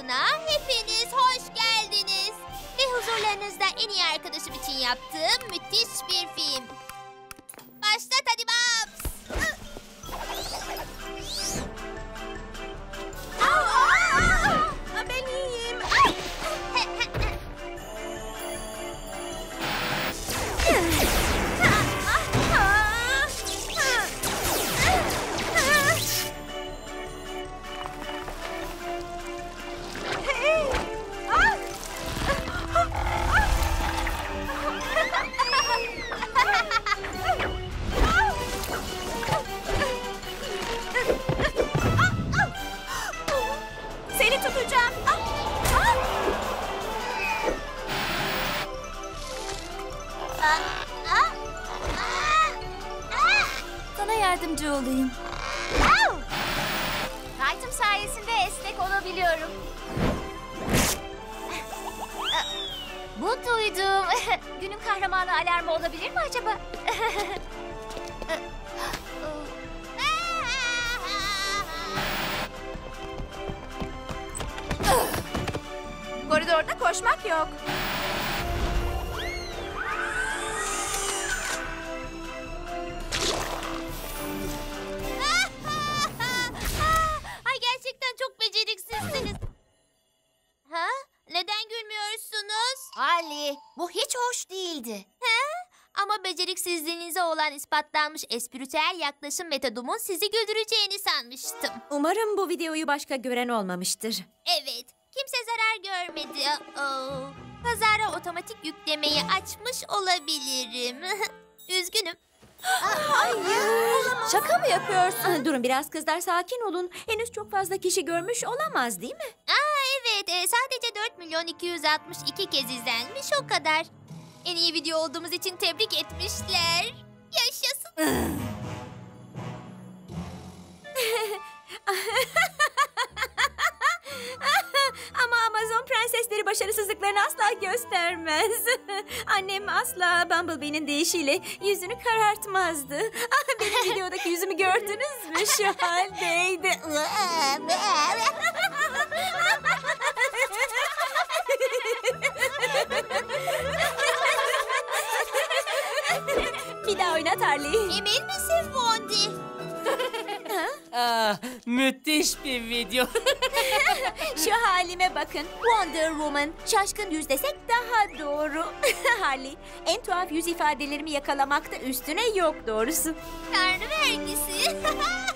Oyununa hepiniz hoş geldiniz. Ve huzurlarınızda en iyi arkadaşım için yaptığım müthiş bir film. Başlat hadi Babs. Ben iyiyim. Seni tutacağım. Sana yardımcı olayım. Knight'ım sayesinde esnek olabiliyorum. Bu duydum. Günün kahramanı alarmı olabilir mi acaba? Koridorda koşmak yok. Ay gerçekten çok beceriksizsiniz. Ha? Neden gülmüyorsunuz? Ali, bu hiç hoş değildi. Ama beceriksizliğinize olan ispatlanmış espritüel yaklaşım metodumun sizi güldüreceğini sanmıştım. Umarım bu videoyu başka gören olmamıştır. Evet, kimse zarar görmedi. Kazara otomatik yüklemeyi açmış olabilirim. Üzgünüm. Şaka mı yapıyorsun? Durun biraz kızlar, sakin olun. Henüz çok fazla kişi görmüş olamaz değil mi? Evet, sadece 4.262 kez izlenmiş o kadar. En iyi video olduğumuz için tebrik etmişler. Yaşasın. Ama Amazon prensesleri başarısızlıklarını asla göstermez. Annem asla Bumblebee'nin deyişiyle yüzünü karartmazdı. Benim videodaki yüzümü gördünüz mü? Şu haldeydi. Bir daha oynat Harley. Emin misin Fondi? Müthiş bir video. Şu halime bakın. Wonder Woman. Şaşkın yüz desek daha doğru. Harley, en tuhaf yüz ifadelerimi yakalamakta üstüne yok doğrusu. Tanrı vergisi.